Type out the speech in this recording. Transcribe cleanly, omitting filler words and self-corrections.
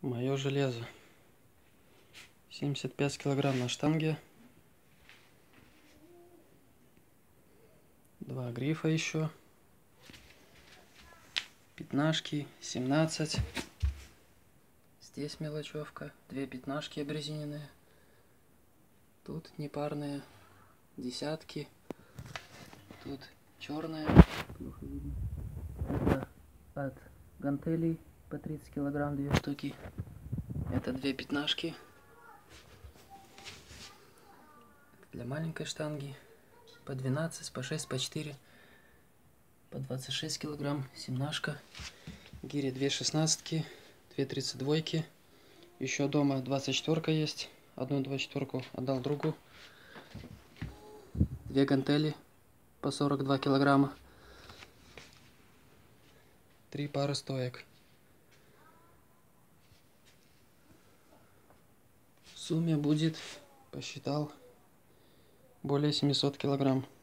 Мое железо. 75 килограмм на штанге. 2 грифа еще. Пятнашки, 17. Здесь мелочевка. 2 пятнашки обрезиненные. Тут непарные. Десятки. Тут черная. Плохо видно. Это от гантелей по 30 килограмм 2 штуки. Это 2 пятнашки. Для маленькой штанги. По 12, по 6, по 4. По 26 килограмм. Семнашка. Гири 2 шестнадцатки. 2 32. Еще дома 24 есть. Одну 24 отдал другу. 2 гантели по 42 килограмма. 3 пары стоек. В сумме будет, посчитал, более 700 килограмм.